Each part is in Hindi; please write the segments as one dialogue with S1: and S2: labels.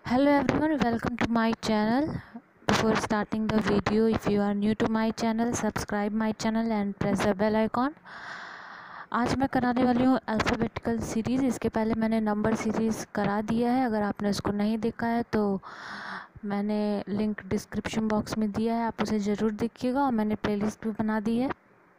S1: Hello everyone, welcome to my channel. Before starting the video, if you are new to my channel, subscribe my channel and press the bell icon. आज मैं कराने वाली हूँ अल्फ़ाबेटिकल सीरीज़। इसके पहले मैंने नंबर सीरीज़ करा दिया है। अगर आपने उसको नहीं देखा है तो मैंने लिंक डिस्क्रिप्शन बॉक्स में दिया है, आप उसे ज़रूर देखिएगा। और मैंने प्लेलिस्ट भी बना दी है।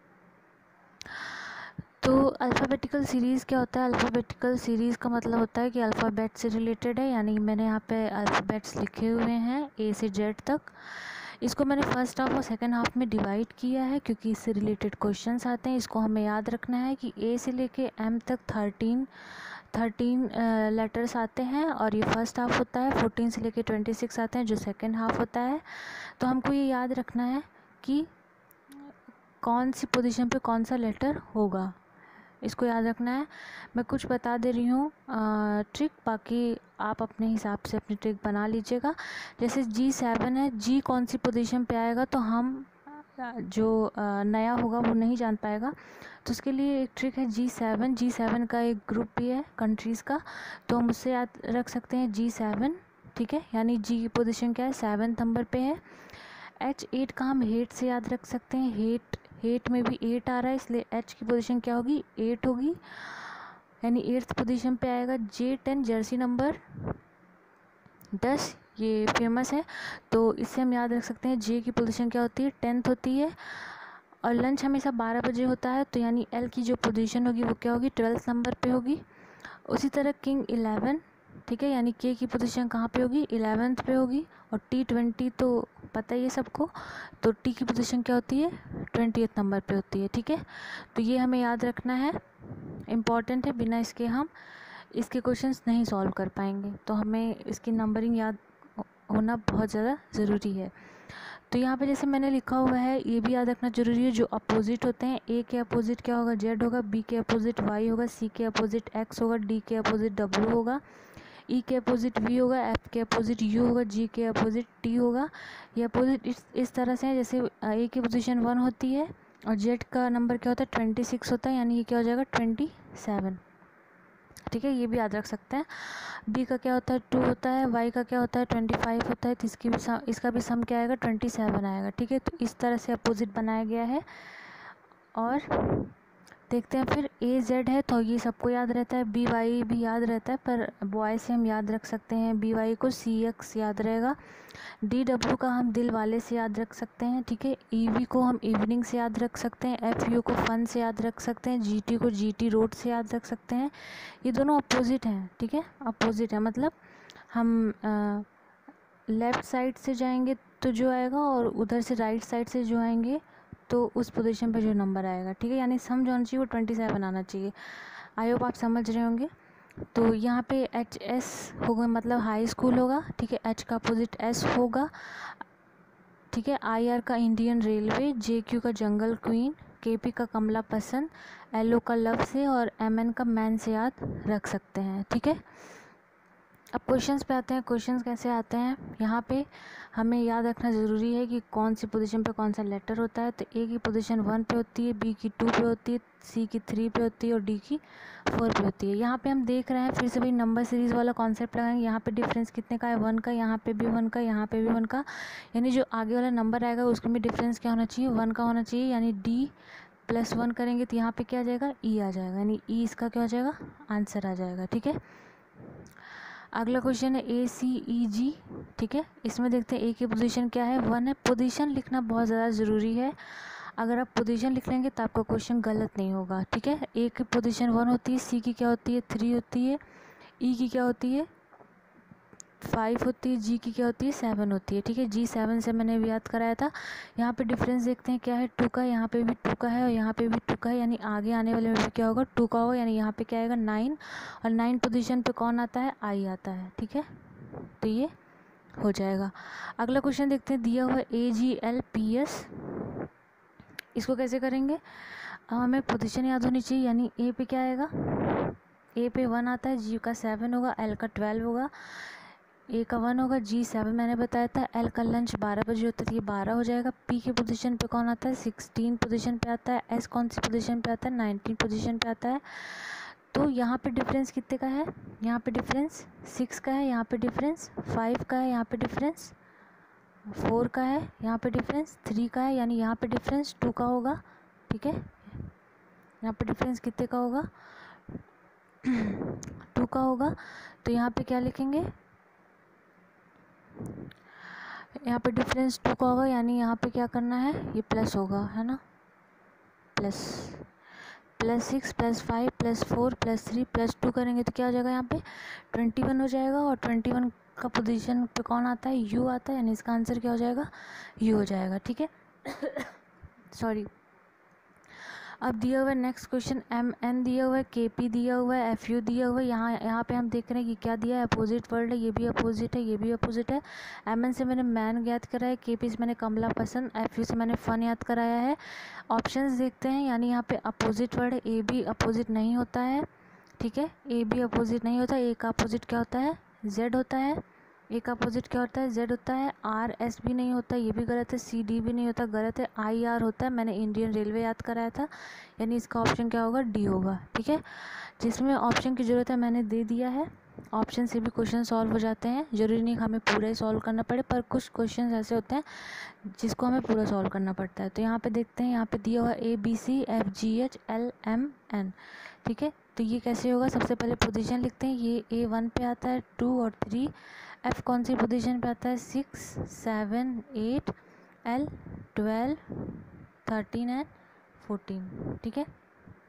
S1: तो अल्फ़ाबेटिकल सीरीज़ क्या होता है? अल्फ़ाबेटिकल सीरीज़ का मतलब होता है कि अल्फ़ाबेट से रिलेटेड है, यानी मैंने यहाँ पे अल्फ़ाबेट्स लिखे हुए हैं ए से जेड तक। इसको मैंने फर्स्ट हाफ और सेकंड हाफ में डिवाइड किया है क्योंकि इससे रिलेटेड क्वेश्चंस आते हैं। इसको हमें याद रखना है कि ए से लेके एम तक 13 लेटर्स आते हैं और ये फर्स्ट हाफ होता है। 14 से लेके 26 आते हैं जो सेकेंड हाफ होता है। तो हमको ये याद रखना है कि कौन सी पोजीशन पे कौन सा लेटर होगा, इसको याद रखना है। मैं कुछ बता दे रही हूँ ट्रिक, बाकी आप अपने हिसाब से अपनी ट्रिक बना लीजिएगा। जैसे G7 है, G कौन सी पोजीशन पे आएगा तो हम जो नया होगा वो नहीं जान पाएगा। तो उसके लिए एक ट्रिक है G7 का एक ग्रुप भी है कंट्रीज़ का, तो हम उससे याद रख सकते हैं G7। ठीक है, यानी G की पोजीशन क्या है, 7 नंबर पे है। H8 का हम हेट से याद रख सकते हैं। हेट में भी 8 आ रहा है, इसलिए H की पोजीशन क्या होगी, 8 होगी, यानी 8th पोजीशन पे आएगा। J10 जर्सी नंबर 10, ये फेमस है, तो इससे हम याद रख सकते हैं J की पोजीशन क्या होती है, 10th होती है। और लंच हमेशा 12 बजे होता है, तो यानी L की जो पोजीशन होगी वो क्या होगी, 12th नंबर पे होगी। उसी तरह किंग 11, ठीक है, यानी K की पोजीशन कहाँ पे होगी, 11th पे होगी। और T20 तो पता ही है सबको, तो T की पोजीशन क्या होती है, 20th नंबर पे होती है। ठीक है, तो ये हमें याद रखना है, इम्पॉर्टेंट है, बिना इसके हम इसके क्वेश्चंस नहीं सॉल्व कर पाएंगे। तो हमें इसकी नंबरिंग याद होना बहुत ज़्यादा ज़रूरी है। तो यहाँ पे जैसे मैंने लिखा हुआ है, ये भी याद रखना जरूरी है, जो अपोजिट होते हैं। ए के अपोजिट क्या होगा, जेड होगा। बी के अपोजिट वाई होगा। सी के अपोजिट एक्स होगा। डी के अपोजिट डब्ल्यू होगा। ई के अपोजिट वी होगा। एफ के अपोजिट यू होगा। जी के अपोजिट टी होगा। ये अपोजिट इस तरह से है, जैसे ए की पोजीशन 1 होती है और जेड का नंबर क्या होता है, 26 होता है, यानी ये क्या हो जाएगा, 27। ठीक है, ये भी याद रख सकते हैं। बी का क्या होता है, 2 होता है। वाई का क्या होता है, 25 होता है, तो इसका भी सम क्या आएगा, 27 आएगा। ठीक है, तो इस तरह से अपोजिट बनाया गया है। और देखते हैं फिर, ए जेड है तो ये सबको याद रहता है, बी वाई भी याद रहता है, पर बॉय से हम याद रख सकते हैं बी वाई को, सी एक्स याद रहेगा। डी डब्ल्यू का हम दिल वाले से याद रख सकते हैं। ठीक है, ई वी को हम इवनिंग से याद रख सकते हैं। एफ यू को फन से याद रख सकते हैं। जी टी को जी टी रोड से याद रख सकते हैं। ये दोनों अपोजिट हैं। ठीक है, अपोजिट है, मतलब हम लेफ़्ट साइड से जाएंगे तो जो आएगा, और उधर से राइट साइड से जो आएंगे तो उस पोजीशन पे जो नंबर आएगा। ठीक है, यानी सम जो आना चाहिए वो 27 आना चाहिए। आई होप आप समझ रहे होंगे। तो यहाँ पे एच एस होगा, मतलब हाई स्कूल होगा। ठीक है, एच का अपोजिट एस होगा। ठीक है, आई आर का इंडियन रेलवे। जे क्यू का जंगल क्वीन। के पी का कमला पसंद। एल ओ का लव से, और एम एन का मैन से याद रख सकते हैं। ठीक है, अब क्वेश्चंस पे आते हैं। क्वेश्चंस कैसे आते हैं, यहाँ पे हमें याद रखना ज़रूरी है कि कौन सी पोजीशन पे कौन सा लेटर होता है। तो ए की पोजीशन 1 पे होती है, बी की 2 पे होती है, सी की 3 पे होती है और डी की 4 पे होती है। यहाँ पे हम देख रहे हैं, फिर से भाई नंबर सीरीज़ वाला कॉन्सेप्ट लगाएंगे। यहाँ पे डिफरेंस कितने का है, 1 का। यहाँ पे भी 1 का, यहाँ पे भी 1 का, यानी जो आगे वाला नंबर आएगा उसमें भी डिफरेंस क्या होना चाहिए, 1 का होना चाहिए। यानी डी +1 करेंगे तो यहाँ पे क्या आ जाएगा, ई आ जाएगा, यानी ई इसका क्या हो जाएगा, आंसर आ जाएगा। ठीक है, अगला क्वेश्चन है ए सी ई जी। ठीक है, इसमें देखते हैं ए की पोजीशन क्या है, 1 है। पोजीशन लिखना बहुत ज़्यादा ज़रूरी है। अगर आप पोजीशन लिख लेंगे तो आपका क्वेश्चन गलत नहीं होगा। ठीक है, ए की पोजीशन 1 होती है, सी की क्या होती है, 3 होती है, ई की क्या होती है, 5 होती है, जी की क्या होती है, 7 होती है। ठीक है, G7 से मैंने भी याद कराया था। यहाँ पे डिफरेंस देखते हैं क्या है, 2 का। यहाँ पे भी 2 का है और यहाँ पे भी 2 का है, यानी आगे आने वाले में भी क्या होगा, 2 का होगा, यानी यहाँ पे क्या आएगा, 9। और 9 पोजीशन पे कौन आता है, आई आता है। ठीक है, तो ये हो जाएगा। अगला क्वेश्चन देखते हैं, दिया हुआ AGLPS, इसको कैसे करेंगे। हमें पोजीशन याद होनी चाहिए, यानी ए पे क्या आएगा, ए पे 1 आता है, जी का 7 होगा, एल का 12 होगा, ए का 1 होगा, G7 मैंने बताया था। एल का लंच 12 बजे होता है, ये 12 हो जाएगा। पी के पोजीशन पे कौन आता है, 16 पोजीशन पे आता है। एस कौन सी पोजीशन पे आता है, 19 पोजीशन पे आता है। तो यहाँ पे डिफरेंस कितने का है, यहाँ पे डिफरेंस 6 का है, यहाँ पे डिफरेंस 5 का है, यहाँ पे डिफरेंस 4 का है, यहाँ पे डिफरेंस 3 का है, यानी यहाँ पे डिफरेंस 2 का होगा। ठीक है, यहाँ पे डिफरेंस कितने का होगा 2 का होगा। तो यहाँ पे क्या लिखेंगे, यहाँ पे डिफरेंस 2 का होगा, यानी यहाँ पे क्या करना है, ये प्लस होगा, है ना, प्लस 6 +5 +4 +3 +2 करेंगे तो क्या हो जाएगा, यहाँ पे 21 हो जाएगा। और 21 का पोजीशन पे कौन आता है, यू आता है, यानी इसका आंसर क्या हो जाएगा, यू हो जाएगा। ठीक है सॉरी। अब दिया हुआ है नेक्स्ट क्वेश्चन, MN दिया हुआ है, KP दिया हुआ है, FU दिया हुआ है। यहाँ पे हम देख रहे हैं कि क्या दिया है, अपोजिट वर्ड है, ये भी अपोजिट है, ये भी अपोजिट है। MN से मैंने मैन याद कराया है, KP से मैंने कमला पसंद, FU से मैंने फन याद कराया है। ऑप्शंस देखते हैं, यानी यहाँ पे अपोजिट वर्ड है, A भी अपोजिट नहीं होता है। ठीक है, A भी अपोजिट नहीं होता, A का अपोजिट क्या होता है, Z होता है। A का अपोजिट क्या होता है, Z होता है। RS भी नहीं होता, ये भी गलत है। CD भी नहीं होता, गलत है। IR होता है, मैंने इंडियन रेलवे याद कराया था, यानी इसका ऑप्शन क्या होगा, D होगा। ठीक है, जिसमें ऑप्शन की ज़रूरत है मैंने दे दिया है। ऑप्शन से भी क्वेश्चन सॉल्व हो जाते हैं, ज़रूरी नहीं हमें पूरा ही सॉल्व करना पड़े, पर कुछ क्वेश्चन ऐसे होते हैं जिसको हमें पूरा सॉल्व करना पड़ता है। तो यहाँ पे देखते हैं, यहाँ पे दिया हुआ ABCFGHLMN। ठीक है, तो ये कैसे होगा, सबसे पहले पोजीशन लिखते हैं, ये A1 पे आता है, 2 और 3। F कौन सी पोजीशन पे आता है, 6 7 8, L 12 13 एंड 14। ठीक है,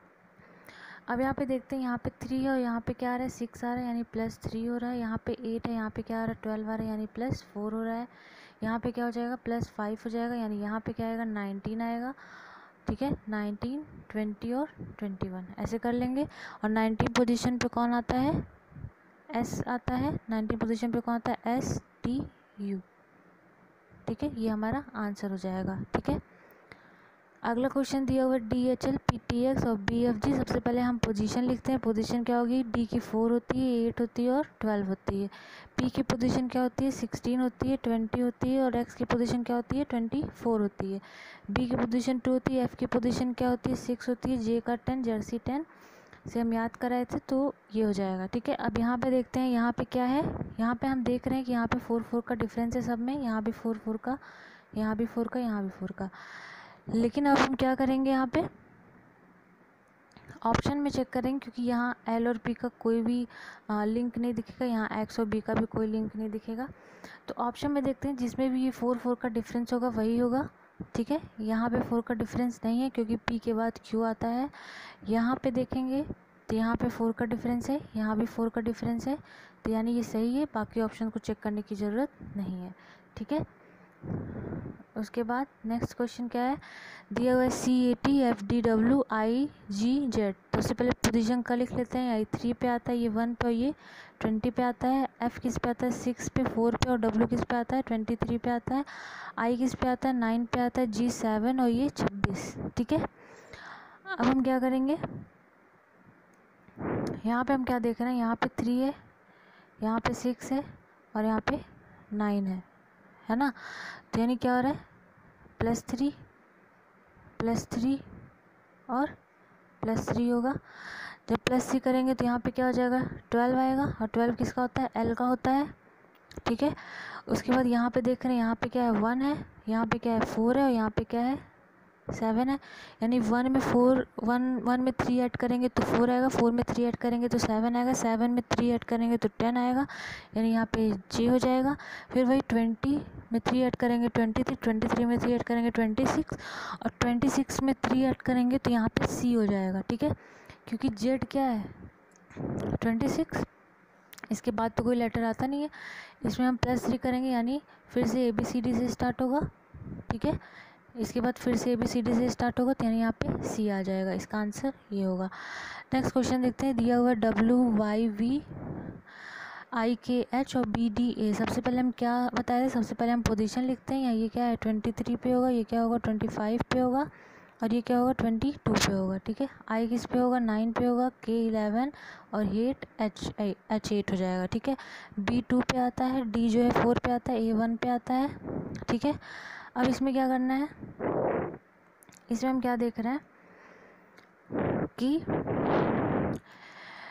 S1: अब यहाँ पे देखते हैं, यहाँ पे 3 है और यहाँ पे क्या आ रहा है, 6 आ रहा है, यानी +3 हो रहा है। यहाँ पे 8 है, यहाँ पे क्या आ रहा है, 12 आ रहा है, यानी +4 हो रहा है। यहाँ पे क्या हो जाएगा, +5 हो जाएगा, यानी यहाँ पे क्या आएगा, 19 आएगा। ठीक है, 19 20 और 21 ऐसे कर लेंगे। और 19 पोजीशन पे कौन आता है, S आता है। 19 पोजीशन पे कौन आता है, STU। ठीक है, ये हमारा आंसर हो जाएगा। ठीक है, अगला क्वेश्चन दिया हुआ है DHL PTX और BFG। सबसे पहले हम पोजीशन लिखते हैं, पोजीशन क्या होगी, D की 4 होती है, 8 होती है और 12 होती है। P की पोजीशन क्या होती है, 16 होती है, 20 होती है। और X की पोजीशन क्या होती है, 24 होती है। B की पोजीशन 2 होती है, F की पोजीशन क्या होती है, 6 होती है। J का 10, जर्सी 10 से हम याद कराए थे, तो ये हो जाएगा। ठीक है, अब यहाँ पे देखते हैं, यहाँ पे क्या है, यहाँ पे हम देख रहे हैं कि यहाँ पे 4 का डिफरेंस है सब में, यहाँ भी 4 का, यहाँ भी 4 का, यहाँ भी 4 का। लेकिन अब हम क्या करेंगे, यहाँ पे ऑप्शन में चेक करेंगे, क्योंकि यहाँ L और P का कोई भी लिंक नहीं दिखेगा, यहाँ X और B का भी कोई लिंक नहीं दिखेगा। तो ऑप्शन में देखते हैं, जिसमें भी ये 4 का डिफरेंस होगा वही होगा। ठीक है, यहाँ पे 4 का डिफरेंस नहीं है, क्योंकि P के बाद Q आता है। यहाँ पे देखेंगे तो यहाँ पे 4 का डिफरेंस है, यहाँ भी 4 का डिफरेंस है, तो यानी ये सही है, बाकी ऑप्शन को चेक करने की ज़रूरत नहीं है। ठीक है, उसके बाद नेक्स्ट क्वेश्चन क्या है, दिया हुआ है CATFDWIGZ। तो सबसे पहले पोजीशन का लिख लेते हैं, I 3 पे आता है, ये 1 पे और ये 20 पे आता है। F किस पे आता है, 6 पे 4 पे और W किस पे आता है, 23 पे आता है। I किस पे आता है, 9 पे आता है। G 7 और ये 26। ठीक है, अब हम क्या करेंगे, यहाँ पे हम क्या देख रहे हैं, यहाँ पे 3 है, यहाँ पे 6 है और यहाँ पे 9 है ना। तो यानी क्या हो रहा है, +3 और +3 होगा। जब +3 करेंगे तो यहाँ पे क्या हो जाएगा, 12 आएगा। और 12 किसका होता है, L का होता है। ठीक है, उसके बाद यहाँ पे देख रहे हैं, यहाँ पे क्या है, 1 है, यहाँ पे क्या है, 4 है और यहाँ पे क्या है, 7 है। यानी 1 में 3 ऐड करेंगे तो 4 आएगा, 4 में 3 ऐड करेंगे तो 7 आएगा, 7 में 3 ऐड करेंगे तो 10 आएगा, यानी यहाँ पे J हो जाएगा। फिर वही 20 में 3 ऐड करेंगे 23, 23 में 3 ऐड करेंगे 26 और 26 में 3 ऐड करेंगे तो यहाँ पे C हो जाएगा। ठीक है, क्योंकि Z क्या है, 26, इसके बाद तो कोई लेटर आता नहीं है। इसमें हम +3 करेंगे, यानी फिर से ABCD से स्टार्ट होगा। ठीक है, इसके बाद फिर से ABCD से स्टार्ट होगा, तो यानी यहाँ पे C आ जाएगा, इसका आंसर ये होगा। नेक्स्ट क्वेश्चन देखते हैं, दिया हुआ WYVIKH और BDA। सबसे पहले हम क्या बताए थे, सबसे पहले हम पोजीशन लिखते हैं, ये क्या है, 23 पे होगा, ये क्या होगा, 25 पे होगा और ये क्या होगा, 22 पे होगा। ठीक है, I किस पे होगा, 9 पे होगा, K 11 और H8 हो जाएगा। ठीक है, B 2 पे आता है, D जो है 4 पे आता है, A 1 पे आता है। ठीक है, अब इसमें क्या करना है, इसमें हम क्या देख रहे हैं कि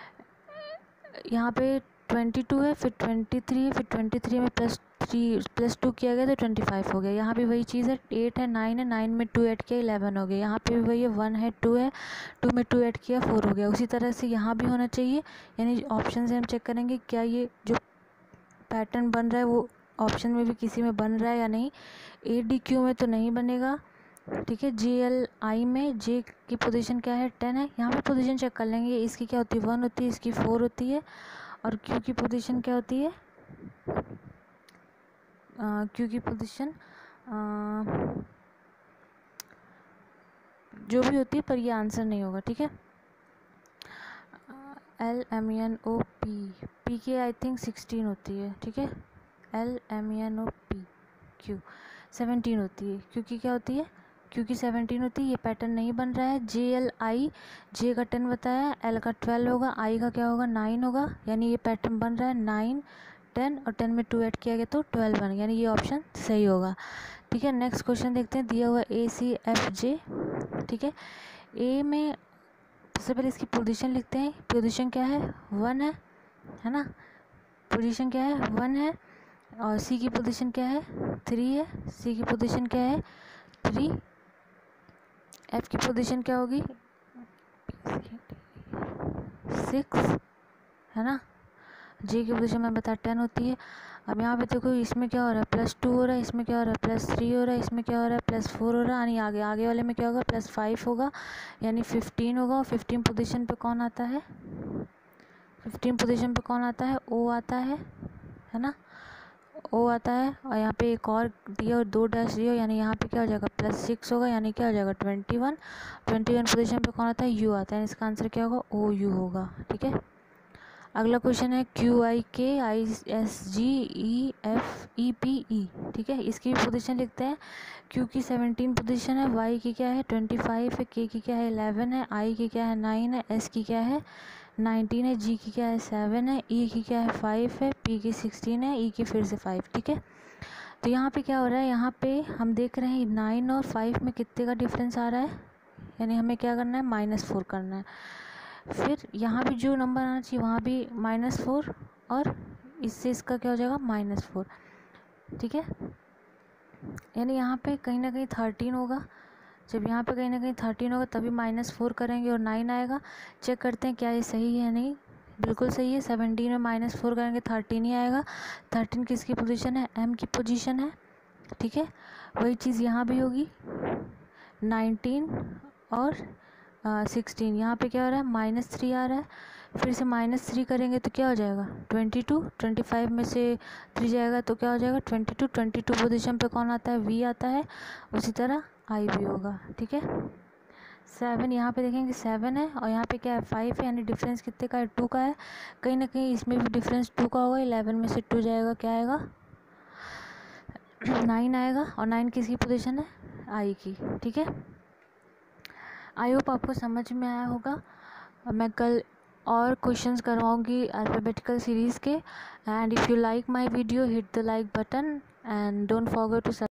S1: यहाँ पे 22 है, फिर 23 है, फिर 23 में +2 किया गया तो 25 हो गया। यहाँ भी वही चीज़ है, 8 है, 9 है, 9 में 2 ऐड किया 11 हो गया। यहाँ पे भी वही है, 1 है, 2 है, 2 में 2 ऐड किया 4 हो गया। उसी तरह से यहाँ भी होना चाहिए, यानी ऑप्शन से हम चेक करेंगे क्या ये जो पैटर्न बन रहा है वो ऑप्शन में भी किसी में बन रहा है या नहीं। ADQ में तो नहीं बनेगा, ठीक है। GLI में J की पोजीशन क्या है, 10 है। यहाँ पे पोजीशन चेक कर लेंगे, इसकी क्या होती है 1 होती है, इसकी 4 होती है, और Q की पोजीशन क्या होती है, Q की पोजीशन जो भी होती है, पर ये आंसर नहीं होगा, ठीक है। LMNOP, P की आई थिंक 16 होती है, ठीक है। LMNOP Q 17 होती है, क्योंकि क्या होती है, क्योंकि 17 होती है। ये पैटर्न नहीं बन रहा है। JLI, J का 10 बताया, L का 12 होगा, I का क्या होगा 9 होगा, यानी ये पैटर्न बन रहा है 9, 10 और 10 में 2 ऐड किया गया तो 12 बन गया, यानी ये ऑप्शन सही होगा, ठीक है। नेक्स्ट क्वेश्चन देखते हैं, दिया हुआ ACFJ, ठीक है। A में सबसे पहले इसकी पोजीशन लिखते हैं, पोजीशन क्या है 1 है ना, पोजीशन क्या है 1 है। और C की पोजीशन क्या है 3 है, C की पोजीशन क्या है 3। F की पोजीशन क्या होगी 6 है ना। J की पोजीशन में बता 10 होती है। अब यहाँ पे देखो इसमें क्या हो रहा है +2 हो रहा है, इसमें क्या हो रहा है +3 हो रहा है, इसमें क्या हो रहा है +4 हो रहा है, यानी आगे वाले में क्या होगा +5 होगा, यानी 15 होगा। और 15 पोजीशन पे कौन आता है, 15 पोजीशन पे कौन आता है, O आता है ना, O आता है। और यहाँ पे एक और दिया और 2 डैश दिया, यानी यहाँ पे क्या हो जाएगा +6 होगा, यानी क्या हो जाएगा 21 पोजीशन पे कौन आता है, U आता है। इसका आंसर क्या होगा OU होगा, ठीक है। अगला क्वेश्चन है QIK ISG EFEPE, ठीक है। इसकी भी पोजीशन लिखते हैं। Q की 17 पोजीशन है, Y की क्या है 25 है, K की क्या है 11 है, I की क्या है 9 है, S की क्या है 19 है, G की क्या है 7 है, E की क्या है 5 है, P की 16 है, E की फिर से 5, ठीक है। तो यहाँ पे क्या हो रहा है, यहाँ पे हम देख रहे हैं 9 और 5 में कितने का डिफरेंस आ रहा है, यानी हमें क्या करना है -4 करना है। फिर यहाँ भी जो नंबर आना चाहिए वहाँ भी -4, और इससे इसका क्या हो जाएगा -4, ठीक है। यानी यहाँ पे कहीं ना कहीं 13 होगा। जब यहाँ पे कहीं ना कहीं 13 होगा तभी -4 करेंगे और 9 आएगा। चेक करते हैं क्या ये सही है, नहीं बिल्कुल सही है। 17 में -4 करेंगे 13 ही आएगा। 13 किसकी पोजीशन है, M की पोजीशन है, ठीक है। वही चीज़ यहाँ भी होगी, 19 और 16। यहाँ पे क्या हो रहा है -3 आ रहा है, फिर से -3 करेंगे तो क्या हो जाएगा 22। 25 में से 3 जाएगा तो क्या हो जाएगा 22। 22 पोजीशन पे कौन आता है, V आता है। उसी तरह I भी होगा, ठीक है। 7 यहाँ पे देखेंगे 7 है, और यहाँ पे क्या है 5 है, यानी डिफरेंस कितने का है 2 का है। कहीं ना कहीं इसमें भी डिफरेंस 2 का होगा। 11 में से 2 जाएगा क्या आएगा 9 आएगा, और 9 किसकी पोजीशन है I की, ठीक है। आई होप आपको समझ में आया होगा। मैं कल और क्वेश्चंस करवाऊंगी अल्फ़ाबेटिकल सीरीज़ के। And if you like my video hit the like button and don't forget to